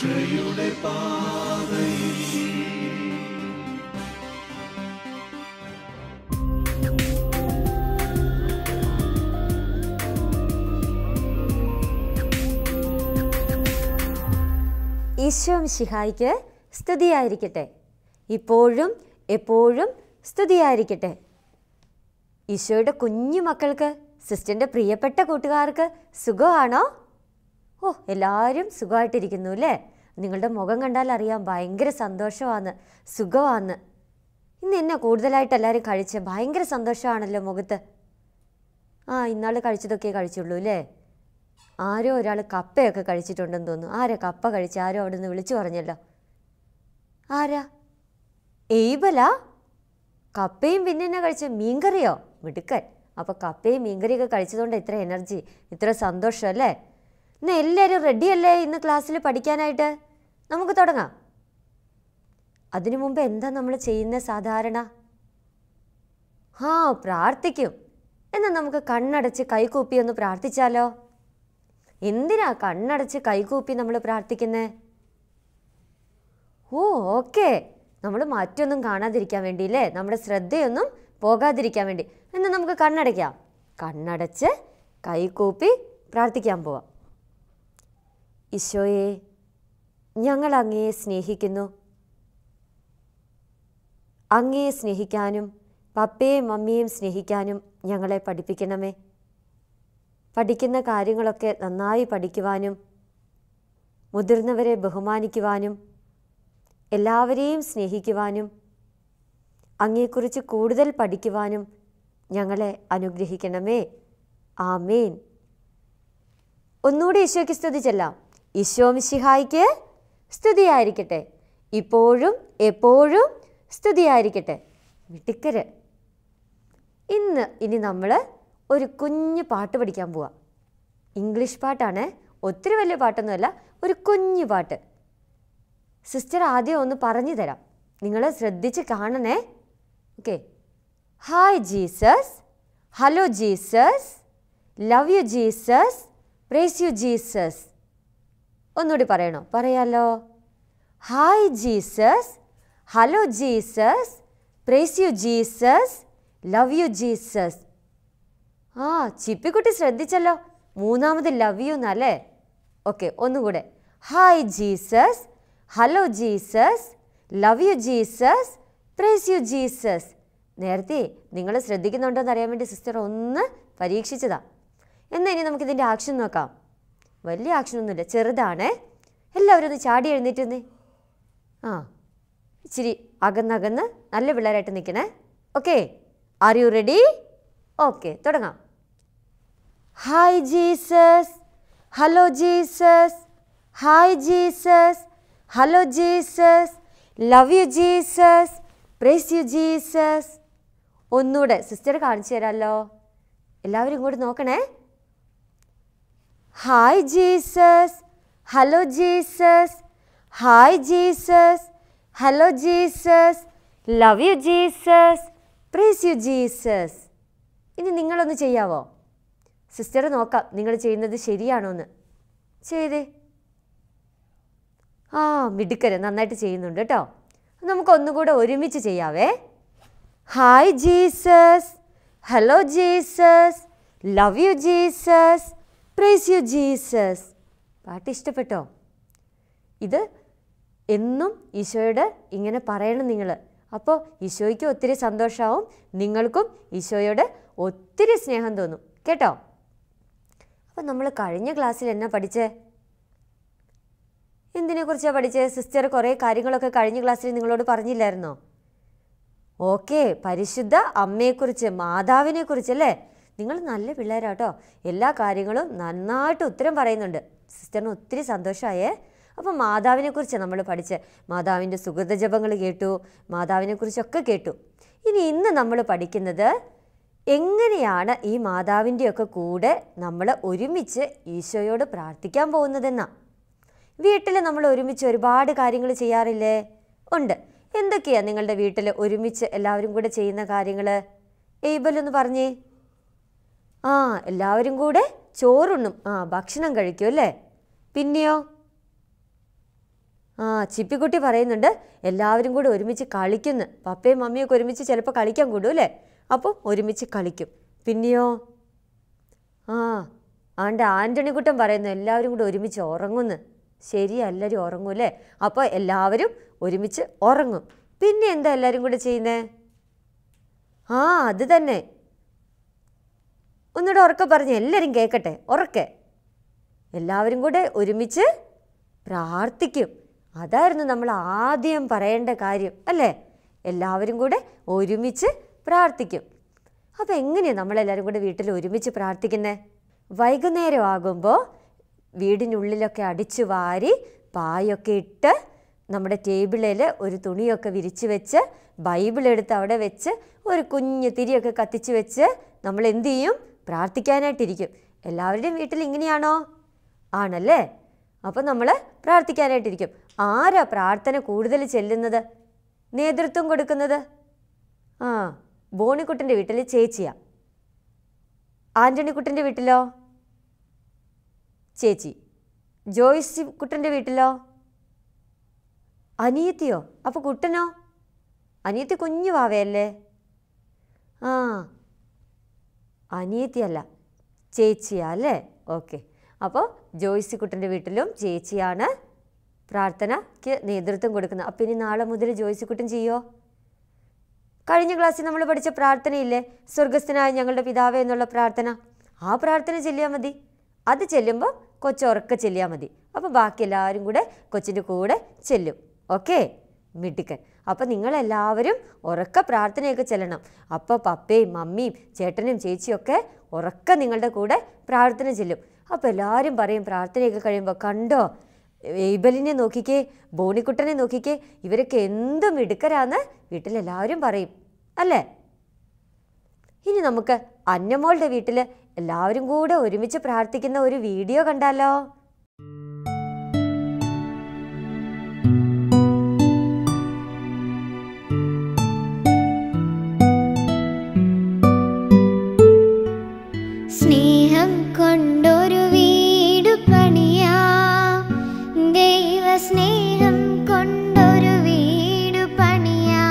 രക്ഷയുടെ പാതയിൽ ഈശോ മിശിഹായ്ക്ക് സ്തുതിയായിരിക്കട്ടെ. ഇപ്പോഴും എപ്പോഴും സ്തുതിയായിരിക്കട്ടെ. ഈശോയുടെ കുഞ്ഞു മക്കൾക്ക്, സിസ്റ്ററിൻ്റെ പ്രിയപ്പെട്ട കൂട്ടുകാർക്ക് സുഖമാണോ? എല്ലാവരും സുഖമായിട്ടിരിക്കുന്നു അല്ലേ? നിങ്ങളുടെ മുഖം കണ്ടാൽ അറിയാം ഭയങ്കര സന്തോഷമാണ്, സുഖമാണ്. ഇന്ന് എന്നെ കൂടുതലായിട്ട് എല്ലാവരും കഴിച്ച് ഭയങ്കര സന്തോഷമാണല്ലോ മുഖത്ത്. ഇന്നാൾ കഴിച്ചതൊക്കെ കഴിച്ചുള്ളൂ അല്ലേ? ആരോ ഒരാൾ കപ്പയൊക്കെ കഴിച്ചിട്ടുണ്ടെന്ന് തോന്നുന്നു. ആരാ കപ്പ കഴിച്ച്? ആരോ അവിടെ നിന്ന് വിളിച്ചു പറഞ്ഞല്ലോ. ആരാ? എയ്ബലാ? കപ്പയും പിന്നെ എന്നാ കഴിച്ച്? മീൻകറിയോ? മിടുക്കൻ. അപ്പോൾ കപ്പയും മീൻകറിയൊക്കെ കഴിച്ചതുകൊണ്ട് ഇത്ര എനർജി, ഇത്ര സന്തോഷം അല്ലേ? ഇന്ന് എല്ലാവരും റെഡിയല്ലേ ഇന്ന് ക്ലാസ്സിൽ പഠിക്കാനായിട്ട്? നമുക്ക് തുടങ്ങാം. അതിനു മുമ്പ് എന്താ നമ്മൾ ചെയ്യുന്നത് സാധാരണ? പ്രാർത്ഥിക്കും. എന്നാൽ നമുക്ക് കണ്ണടച്ച് കൈകൂപ്പി ഒന്ന് പ്രാർത്ഥിച്ചാലോ? എന്തിനാ കണ്ണടച്ച് കൈകൂപ്പി നമ്മൾ പ്രാർത്ഥിക്കുന്നത്? ഓക്കെ, നമ്മൾ മറ്റൊന്നും കാണാതിരിക്കാൻ വേണ്ടിയില്ലേ? നമ്മുടെ ശ്രദ്ധയൊന്നും പോകാതിരിക്കാൻ വേണ്ടി. എന്നാൽ നമുക്ക് കണ്ണടയ്ക്കാം. കണ്ണടച്ച് കൈകൂപ്പി പ്രാർത്ഥിക്കാൻ പോവാം. ഈശോയെ, ഞങ്ങൾ അങ്ങയെ സ്നേഹിക്കുന്നു. അങ്ങയെ സ്നേഹിക്കാനും പപ്പയെയും മമ്മിയെയും സ്നേഹിക്കാനും ഞങ്ങളെ പഠിപ്പിക്കണമേ. പഠിക്കുന്ന കാര്യങ്ങളൊക്കെ നന്നായി പഠിക്കുവാനും മുതിർന്നവരെ ബഹുമാനിക്കുവാനും എല്ലാവരെയും സ്നേഹിക്കുവാനും അങ്ങയെക്കുറിച്ച് കൂടുതൽ പഠിക്കുവാനും ഞങ്ങളെ അനുഗ്രഹിക്കണമേ. ആമേൻ. ഒന്നുകൂടി ഈശോയ്ക്ക് സ്തുതി ചെല്ലാം. ഈശോ മിശിഹായ്ക്ക് സ്തുതിയായിരിക്കട്ടെ. ഇപ്പോഴും എപ്പോഴും സ്തുതിയായിരിക്കട്ടെ. മിടുക്കര്. ഇനി നമ്മൾ ഒരു കുഞ്ഞു പാട്ട് പഠിക്കാൻ പോവാം. ഇംഗ്ലീഷ് പാട്ടാണ്. ഒത്തിരി വലിയ പാട്ടൊന്നുമല്ല, ഒരു കുഞ്ഞു പാട്ട്. സിസ്റ്റർ ആദ്യം ഒന്ന് പറഞ്ഞു തരാം, നിങ്ങൾ ശ്രദ്ധിച്ച് കാണണേ. Okay. Hi Jesus, hello Jesus, love you Jesus, praise you Jesus. ഒന്നുകൂടി പറയണോ? പറയാലോ. Hi Jesus, hello Jesus, praise you Jesus, love you Jesus. ചിപ്പിക്കുട്ടി ശ്രദ്ധിച്ചല്ലോ. മൂന്നാമത് ലവ് യു എന്നല്ലേ? ഓക്കെ, ഒന്നുകൂടെ. Hi Jesus, hello Jesus, love you Jesus, praise you Jesus. നേരത്തെ നിങ്ങൾ ശ്രദ്ധിക്കുന്നുണ്ടോ എന്ന് അറിയാൻ വേണ്ടി സിസ്റ്റർ ഒന്ന് പരീക്ഷിച്ചതാ. എന്നാൽ ഇനി നമുക്കിതിൻ്റെ ആക്ഷൻ നോക്കാം. വലിയ ആക്ഷനൊന്നുമില്ല, ചെറുതാണേ. എല്ലാവരും ഒന്ന് ചാടി എഴുന്നേറ്റുന്നേ. ഇച്ചിരി അകന്നകന്ന് നല്ല പിള്ളേരായിട്ട് നിൽക്കണേ. Okay, are you ready? Okay, തുടങ്ങാം. Hi Jesus, hello Jesus, hi Jesus, hello Jesus, love you Jesus, praise you Jesus. ഒന്നുകൂടെ സിസ്റ്റർ കാണിച്ചു തരാമല്ലോ. എല്ലാവരും ഇങ്ങോട്ട് നോക്കണേ. Hi Jesus, hello Jesus, hi Jesus, hello Jesus, love you Jesus, praise you Jesus. ഇനി നിങ്ങളൊന്ന് ചെയ്യാവോ? Sister നോക്കാം നിങ്ങൾ ചെയ്യുന്നത് ശരിയാണോ എന്ന്. ചെയ്തേ. മിടുക്കര്, നന്നായിട്ട് ചെയ്യുന്നുണ്ട് കേട്ടോ. നമുക്ക് ഒന്നുകൂടെ ഒരുമിച്ച് ചെയ്യാവേ. Hi Jesus, hello Jesus, love you Jesus, praise you Jesus. പാട്ട് ഇഷ്ടപ്പെട്ടോ? ഇത് എന്നും ഈശോയോട് ഇങ്ങനെ പറയണം നിങ്ങൾ. അപ്പോൾ ഈശോയ്ക്ക് ഒത്തിരി സന്തോഷമാവും, നിങ്ങൾക്കും ഈശോയോട് ഒത്തിരി സ്നേഹം തോന്നും കേട്ടോ. അപ്പം നമ്മൾ കഴിഞ്ഞ ക്ലാസ്സിൽ എന്നാ പഠിച്ചേ? എന്തിനെക്കുറിച്ചാണ് പഠിച്ചത്? സിസ്റ്റർ കുറേ കാര്യങ്ങളൊക്കെ കഴിഞ്ഞ ക്ലാസ്സിൽ നിങ്ങളോട് പറഞ്ഞില്ലായിരുന്നോ? ഓക്കെ, പരിശുദ്ധ അമ്മയെക്കുറിച്ച്, മാതാവിനെക്കുറിച്ചല്ലേ? നിങ്ങൾ നല്ല പിള്ളേരാട്ടോ, എല്ലാ കാര്യങ്ങളും നന്നായിട്ട് ഉത്തരം പറയുന്നുണ്ട്. സിസ്റ്ററിന് ഒത്തിരി സന്തോഷമായേ. അപ്പം മാതാവിനെക്കുറിച്ചാണ് നമ്മൾ പഠിച്ചത്. മാതാവിൻ്റെ സുഗതജപങ്ങൾ കേട്ടു, മാതാവിനെക്കുറിച്ചൊക്കെ കേട്ടു. ഇന്ന് നമ്മൾ പഠിക്കുന്നത് എങ്ങനെയാണ് ഈ മാതാവിൻ്റെയൊക്കെ കൂടെ നമ്മൾ ഒരുമിച്ച് ഈശോയോട് പ്രാർത്ഥിക്കാൻ പോകുന്നതെന്നാ. വീട്ടിൽ നമ്മൾ ഒരുമിച്ച് ഒരുപാട് കാര്യങ്ങൾ ചെയ്യാറില്ലേ? ഉണ്ട്. എന്തൊക്കെയാണ് നിങ്ങളുടെ വീട്ടിൽ ഒരുമിച്ച് എല്ലാവരും കൂടെ ചെയ്യുന്ന കാര്യങ്ങൾ? എയ്ബലൊന്ന് പറഞ്ഞേ. എല്ലാവരും കൂടെ ചോറുണ്ണും, ഭക്ഷണം കഴിക്കും അല്ലേ? പിന്നെയോ ചിപ്പിക്കുട്ടി പറയുന്നുണ്ട് എല്ലാവരും കൂടെ ഒരുമിച്ച് കളിക്കുന്നു. പപ്പയും മമ്മിയൊക്കെ ഒരുമിച്ച് ചിലപ്പോൾ കളിക്കാൻ കൂടും അല്ലേ? അപ്പോൾ ഒരുമിച്ച് കളിക്കും. പിന്നെയോ ആൻ്റണിക്കുട്ടൻ പറയുന്നു എല്ലാവരും കൂടെ ഒരുമിച്ച് ഉറങ്ങുന്നു. ശരി, എല്ലാവരും ഉറങ്ങും അല്ലേ? അപ്പോൾ എല്ലാവരും ഒരുമിച്ച് ഉറങ്ങും. പിന്നെ എന്താ എല്ലാവരും കൂടെ ചെയ്യുന്നത്? അത് തന്നെ, ഒന്നുകൂടെ ഉറക്കെ പറഞ്ഞ് എല്ലാവരും കേൾക്കട്ടെ. ഉറക്കെ എല്ലാവരും കൂടെ ഒരുമിച്ച് പ്രാർത്ഥിക്കും. അതായിരുന്നു നമ്മൾ ആദ്യം പറയേണ്ട കാര്യം അല്ലേ? എല്ലാവരും കൂടെ ഒരുമിച്ച് പ്രാർത്ഥിക്കും. അപ്പോൾ എങ്ങനെയാണ് നമ്മളെല്ലാവരും കൂടെ വീട്ടിൽ ഒരുമിച്ച് പ്രാർത്ഥിക്കുന്നത്? വൈകുന്നേരം ആകുമ്പോൾ വീടിനുള്ളിലൊക്കെ അടിച്ചു വാരി പായൊക്കെ ഇട്ട് നമ്മുടെ ടേബിളിൽ ഒരു തുണിയൊക്കെ വിരിച്ച് വെച്ച് ബൈബിൾ എടുത്ത് അവിടെ വെച്ച് ഒരു കുഞ്ഞ് തിരിയൊക്കെ കത്തിച്ച് വെച്ച് നമ്മൾ എന്തു ചെയ്യും? പ്രാർത്ഥിക്കാനായിട്ടിരിക്കും. എല്ലാവരുടെയും വീട്ടിൽ ഇങ്ങനെയാണോ? ആണല്ലേ? അപ്പോൾ നമ്മൾ പ്രാർത്ഥിക്കാനായിട്ടിരിക്കും. ആരാ പ്രാർത്ഥന കൂടുതൽ ചെല്ലുന്നത്, നേതൃത്വം കൊടുക്കുന്നത്? ബോണിക്കുട്ടൻ്റെ വീട്ടിൽ ചേച്ചിയാ. ആൻ്റണിക്കുട്ടൻ്റെ വീട്ടിലോ? ചേച്ചി. ജോയ്സി കുട്ടൻ്റെ വീട്ടിലോ? അനിയത്തിയോ? അപ്പോൾ കുട്ടനോ? അനിയത്തി കുഞ്ഞു വാവയല്ലേ? അനിയത്തിയല്ല, ചേച്ചിയാ അല്ലേ? ഓക്കെ. അപ്പോൾ ജോയ്സി കുട്ടൻ്റെ വീട്ടിലും ചേച്ചിയാണ് പ്രാർത്ഥനയ്ക്ക് നേതൃത്വം കൊടുക്കുന്നത്. അപ്പം ഇനി നാളെ മുതൽ ജോയ്സി കുട്ടൻ ചെയ്യോ? കഴിഞ്ഞ ക്ലാസ്സിൽ നമ്മൾ പഠിച്ച പ്രാർത്ഥനയില്ലേ, സ്വർഗസ്ഥനായ ഞങ്ങളുടെ പിതാവേ എന്നുള്ള പ്രാർത്ഥന, ആ പ്രാർത്ഥന ചെല്ലിയാൽ മതി. അത് ചെല്ലുമ്പോൾ കൊച്ചുറക്കെ ചെല്ലിയാൽ മതി. അപ്പോൾ ബാക്കി എല്ലാവരും കൂടെ കൊച്ചിൻ്റെ കൂടെ ചെല്ലും. ഓക്കെ, മിടുക്കൻ. അപ്പം നിങ്ങളെല്ലാവരും ഉറക്ക പ്രാർത്ഥനയൊക്കെ ചെല്ലണം. അപ്പോൾ പപ്പയും മമ്മിയും ചേട്ടനും ചേച്ചിയൊക്കെ ഉറക്ക നിങ്ങളുടെ കൂടെ പ്രാർത്ഥന ചെല്ലും. അപ്പോൾ എല്ലാവരും പറയും പ്രാർത്ഥനയൊക്കെ കഴിയുമ്പോൾ, കണ്ടോ എയ്ബലിനെ നോക്കിക്കേ, ബോണിക്കുട്ടനെ നോക്കിക്കേ, ഇവരൊക്കെ എന്ത് മിടുക്കരാന്ന് വീട്ടിലെല്ലാവരും പറയും അല്ലേ? ഇനി നമുക്ക് അന്നമോളുടെ വീട്ടിൽ എല്ലാവരും കൂടെ ഒരുമിച്ച് പ്രാർത്ഥിക്കുന്ന ഒരു വീഡിയോ കണ്ടാലോ? സ്നേഹം കൊണ്ടൊരു വീട് പണിയാ, ദൈവ സ്നേഹം കൊണ്ടൊരു വീട് പണിയാ,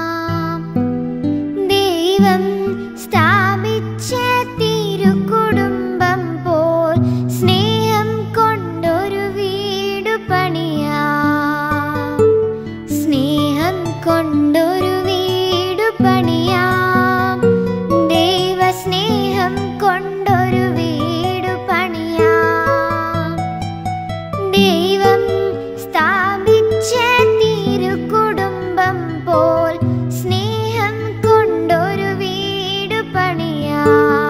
ദൈവം സ്ഥാപിച്ച തിരുക്കുടുംബം പോൽ സ്നേഹം കൊണ്ടൊരു വീട് പണിയാ, സ്നേഹം കൊണ്ടൊരു വീട് പണിയാ, ദൈവ സ്നേഹം കൊണ്ടൊരു വീട് പണിയാ, ദൈവം സ്ഥാപിച്ച തിരുക്കുടുംബം പോൽ സ്നേഹം കൊണ്ടൊരു വീട് പണിയാ.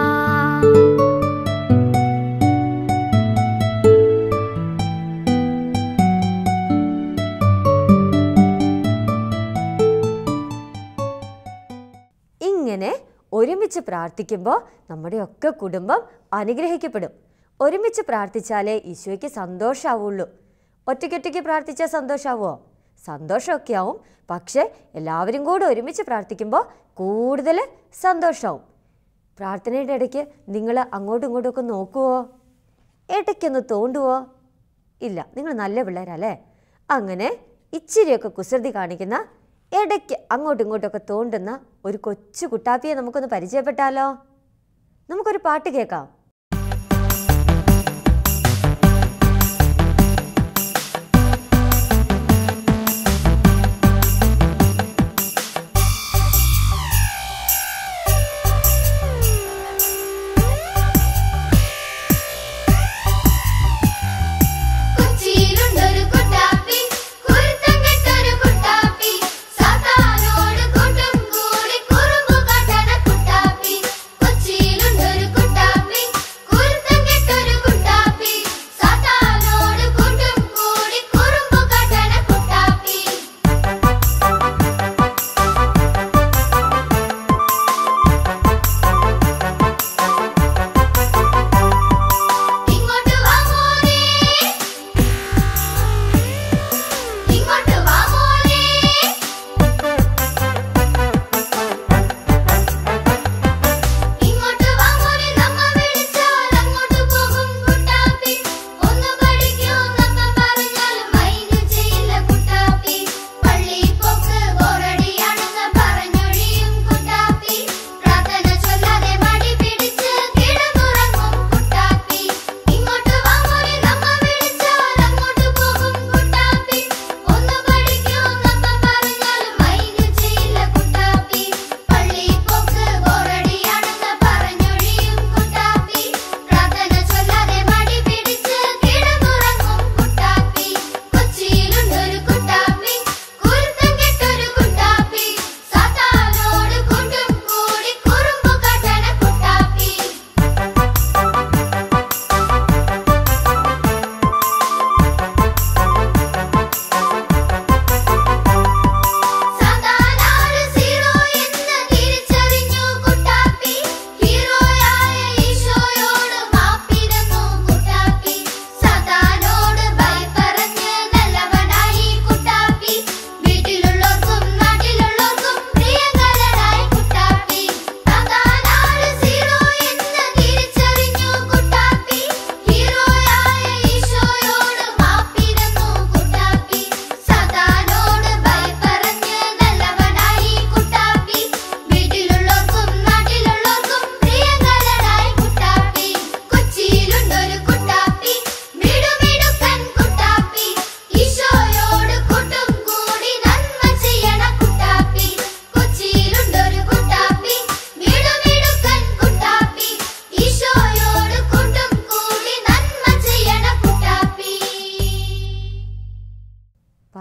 ഇങ്ങനെ ഒരുമിച്ച് പ്രാർത്ഥിക്കുമ്പോൾ നമ്മുടെയൊക്കെ കുടുംബം അനുഗ്രഹിക്കപ്പെടും. ഒരുമിച്ച് പ്രാർത്ഥിച്ചാലേ ഈശോയ്ക്ക് സന്തോഷമാവുള്ളൂ. ഒറ്റയ്ക്കൊറ്റയ്ക്ക് പ്രാർത്ഥിച്ചാൽ സന്തോഷമാവുമോ? സന്തോഷമൊക്കെ ആവും, പക്ഷേ എല്ലാവരും കൂടെ ഒരുമിച്ച് പ്രാർത്ഥിക്കുമ്പോൾ കൂടുതൽ സന്തോഷമാവും. പ്രാർത്ഥനയുടെ ഇടയ്ക്ക് നിങ്ങൾ അങ്ങോട്ടും ഇങ്ങോട്ടുമൊക്കെ നോക്കുവോ? ഇടയ്ക്കൊന്ന് തോണ്ടുവോ? ഇല്ല, നിങ്ങൾ നല്ല പിള്ളേരല്ലേ. അങ്ങനെ ഇച്ചിരിയൊക്കെ കുസൃതി കാണിക്കുന്ന, ഇടയ്ക്ക് അങ്ങോട്ടും ഇങ്ങോട്ടൊക്കെ തോണ്ടുന്ന ഒരു കൊച്ചു കുട്ടാപ്പിയെ നമുക്കൊന്ന് പരിചയപ്പെട്ടാലോ? നമുക്കൊരു പാട്ട് കേൾക്കാം. കൊച്ചിയിലുണ്ടൊരു കുട്ടാപ്പി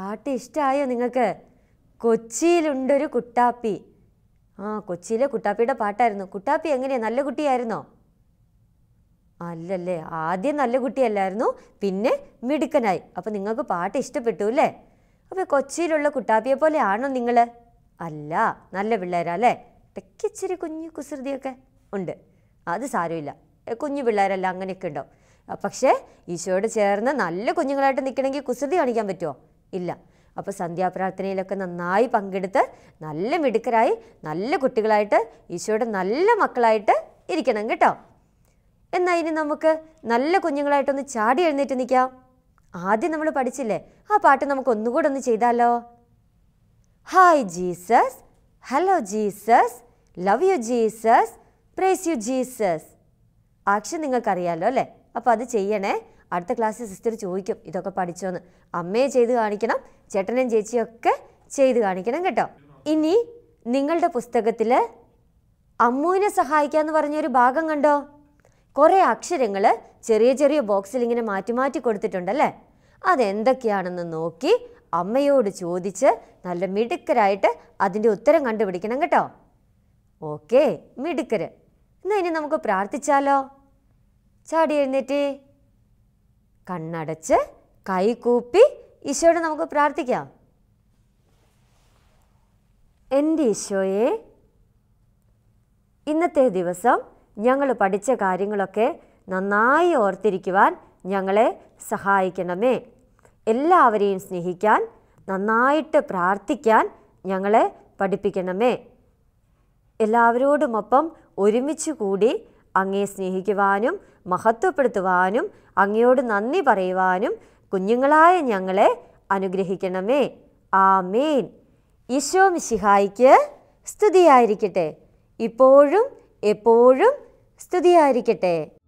പാട്ട് ഇഷ്ടമായോ നിങ്ങൾക്ക്? കൊച്ചിയിലുണ്ടൊരു കുട്ടാപ്പി. കൊച്ചിയിലെ കുട്ടാപ്പിയുടെ പാട്ടായിരുന്നു. കുട്ടാപ്പി എങ്ങനെയാണ്, നല്ല കുട്ടിയായിരുന്നോ? അല്ലല്ലേ, ആദ്യം നല്ല കുട്ടിയല്ലായിരുന്നു, പിന്നെ മിടുക്കനായി. അപ്പോൾ നിങ്ങൾക്ക് പാട്ട് ഇഷ്ടപ്പെട്ടു അല്ലേ? അപ്പോൾ കൊച്ചിയിലുള്ള കുട്ടാപ്പിയെ പോലെ ആണോ നിങ്ങൾ? അല്ല, നല്ല പിള്ളേരാ അല്ലേ? ഇടയ്ക്ക് ഇച്ചിരി കുഞ്ഞു കുസൃതിയൊക്കെ ഉണ്ട്, അത് സാരമില്ല. കുഞ്ഞു പിള്ളേരല്ല, അങ്ങനെയൊക്കെ ഉണ്ടാവും. പക്ഷേ ഈശോയോട് ചേർന്ന് നല്ല കുഞ്ഞുങ്ങളായിട്ട് നിൽക്കണമെങ്കിൽ കുസൃതി കാണിക്കാൻ പറ്റുമോ? ഇല്ല. അപ്പോൾ സന്ധ്യാപ്രാർത്ഥനയിലൊക്കെ നന്നായി പങ്കെടുത്ത് നല്ല മിടുക്കരായി നല്ല കുട്ടികളായിട്ട് ഈശോയുടെ നല്ല മക്കളായിട്ട് ഇരിക്കണം കേട്ടോ. എന്നാൽ ഇനി നമുക്ക് നല്ല കുഞ്ഞുങ്ങളായിട്ടൊന്ന് ചാടി എഴുന്നേറ്റ് നിൽക്കാം. ആദ്യം നമ്മൾ പഠിച്ചില്ലേ, ആ പാട്ട് നമുക്ക് ഒന്നുകൂടെ ഒന്ന് ചെയ്താലോ? Hi Jesus, hello Jesus, love you Jesus, praise you Jesus. Action നിങ്ങൾക്കറിയാമല്ലോ അല്ലേ? അപ്പോൾ അത് ചെയ്യണേ. അടുത്ത ക്ലാസ്സിൽ സിസ്റ്റർ ചോദിക്കും ഇതൊക്കെ പഠിച്ചോന്ന്. അമ്മയെ ചെയ്ത് കാണിക്കണം, ചേട്ടനെയും ചേച്ചിയും ഒക്കെ ചെയ്ത് കാണിക്കണം കേട്ടോ. ഇനി നിങ്ങളുടെ പുസ്തകത്തിൽ അമ്മുവിനെ സഹായിക്കാമെന്ന് പറഞ്ഞൊരു ഭാഗം കണ്ടോ? കുറേ അക്ഷരങ്ങൾ ചെറിയ ചെറിയ ബോക്സിൽ ഇങ്ങനെ മാറ്റി മാറ്റി കൊടുത്തിട്ടുണ്ടല്ലേ? അതെന്തൊക്കെയാണെന്ന് നോക്കി അമ്മയോട് ചോദിച്ച് നല്ല മിടുക്കരായിട്ട് അതിൻ്റെ ഉത്തരം കണ്ടുപിടിക്കണം കേട്ടോ. ഓക്കെ, മിടുക്കര്. എന്നാൽ ഇനി നമുക്ക് പ്രാർത്ഥിച്ചാലോ? ചാടി എഴുന്നേറ്റ് കണ്ണടച്ച് കൈകൂപ്പി ഈശോയോട് നമുക്ക് പ്രാർത്ഥിക്കാം. എൻ്റെ ഈശോയെ, ഇന്നത്തെ ദിവസം ഞങ്ങൾ പഠിച്ച കാര്യങ്ങളൊക്കെ നന്നായി ഓർത്തിരിക്കുവാൻ ഞങ്ങളെ സഹായിക്കണമേ. എല്ലാവരെയും സ്നേഹിക്കാൻ, നന്നായിട്ട് പ്രാർത്ഥിക്കാൻ ഞങ്ങളെ പഠിപ്പിക്കണമേ. എല്ലാവരോടുമൊപ്പം ഒരുമിച്ച് കൂടി അങ്ങയെ സ്നേഹിക്കുവാനും മഹത്വപ്പെടുത്തുവാനും അങ്ങയോട് നന്ദി പറയുവാനും കുഞ്ഞുങ്ങളായ ഞങ്ങളെ അനുഗ്രഹിക്കണമേ. ആമേൻ. ഈശോ മിശിഹായിക്ക് സ്തുതിയായിരിക്കട്ടെ. ഇപ്പോഴും എപ്പോഴും സ്തുതിയായിരിക്കട്ടെ.